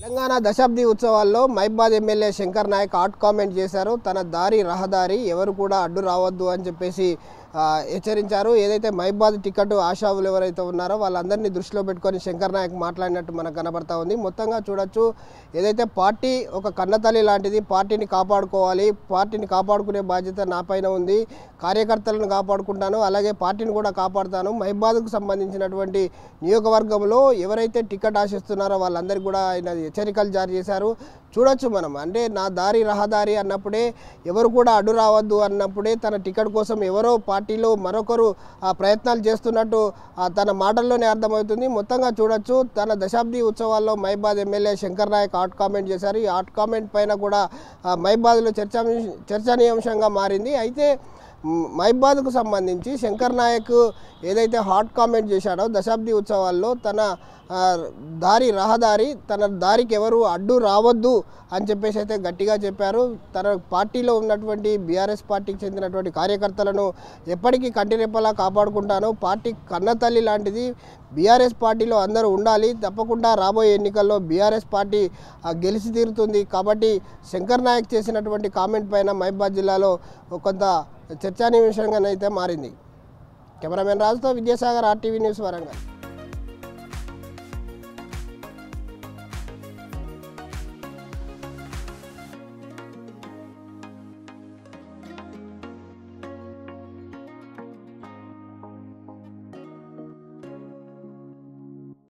తెలంగాణ దశాబ్ది ఉత్సవాల్లో మైబాద్ MLA Shankar Naik hot comment చేశారు. తన దారి రహదారి ఎవరు కూడా అడ్డు రావద్దు అని చెప్పేసి హెచ్చరించారు. ఏదైతే మైబాద్ టికెట్ ఆశావులు ఎవరైతే ఉన్నారో వాళ్ళందరినీ దృష్టిలో పెట్టుకొని శంకర్ నాయక్ మాట్లాడినట్టు మనకు కనబడతా ఉంది. మొత్తంగా చూడొచ్చు, ఏదైతే పార్టీ ఒక కన్నతల్లి లాంటిది, పార్టీని కాపాడుకోవాలి, పార్టీని కాపాడుకునే బాధ్యత నా పైన ఉంది, కార్యకర్తలను కాపాడుకుంటాను, అలాగే పార్టీని కూడా కాపాడుతాను. మైబాద్కు సంబంధించినటువంటి నియోజకవర్గంలో ఎవరైతే టికెట్ ఆశిస్తున్నారో వాళ్ళందరికీ కూడా ఆయన హెచ్చరికలు జారీ చేశారు. చూడొచ్చు మనం, అంటే నా దారి రహదారి అన్నప్పుడే ఎవరు కూడా అడ్డు రావద్దు అన్నప్పుడే తన టికెట్ కోసం ఎవరో పార్టీలో మరొకరు ప్రయత్నాలు చేస్తున్నట్టు తన మాటల్లోనే అర్థమవుతుంది. మొత్తంగా చూడొచ్చు, తన దశాబ్ది ఉత్సవాల్లో మైబాద్ MLA Shankar Naik hot comment చేశారు. ఈ హాట్ కామెంట్ పైన కూడా మైబాద్లో చర్చనీయాంశంగా మారింది. అయితే మైబాద్కు సంబంధించి శంకర్ నాయక్ ఏదైతే హాట్ కామెంట్ చేశాడో దశాబ్ది ఉత్సవాల్లో తన దారి రహదారి, తన దారికి ఎవరు అడ్డు రావద్దు అని చెప్పేసి అయితే గట్టిగా చెప్పారు. తన పార్టీలో ఉన్నటువంటి బీఆర్ఎస్ పార్టీకి చెందినటువంటి కార్యకర్తలను ఎప్పటికీ కంటిరెప్పలా కాపాడుకుంటాను, పార్టీ కన్నతల్లి లాంటిది, బీఆర్ఎస్ పార్టీలో అందరూ ఉండాలి, తప్పకుండా రాబోయే ఎన్నికల్లో బీఆర్ఎస్ పార్టీ గెలిచి తీరుతుంది. కాబట్టి శంకర్ నాయక్ చేసినటువంటి కామెంట్ పైన మైబాద్ జిల్లాలో కొంత చర్చానీయాంశంగానైతే మారింది. కెమెరామెన్ రాజుతో విద్యాసాగర్, RTV న్యూస్, వరంగల్.